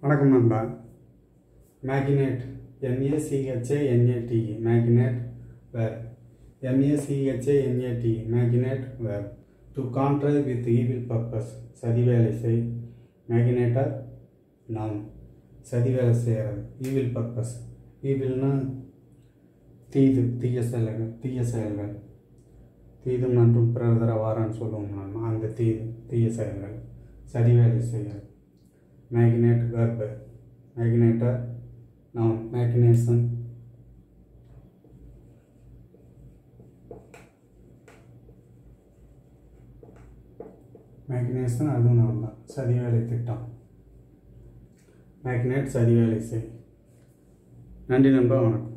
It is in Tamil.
வணக்கம் நண்பா. மேக்கினேட் MACHINATE மேக்கினேட் verb. MACHINATE மேக்கினேட் verb. To contrive with evil purpose சதி வேலை செய். மேக்கினேட்டர் noun. சதி வேலை செய்கிறது. evil purpose evilனா தீய செயல்கள் தீதும் நன்றும் பிறர் தர வாரான்னு சொல்லுவோம். நம்ம அந்த தீய செயல்கள் சதி வேலை செய்கிறது. Machinate verb. Machinator noun. Machination அதுவும் noun தான். சதி வேலை திட்டம். Machinate சதி வேலை செய். நன்றி நண்பா, வணக்கம்.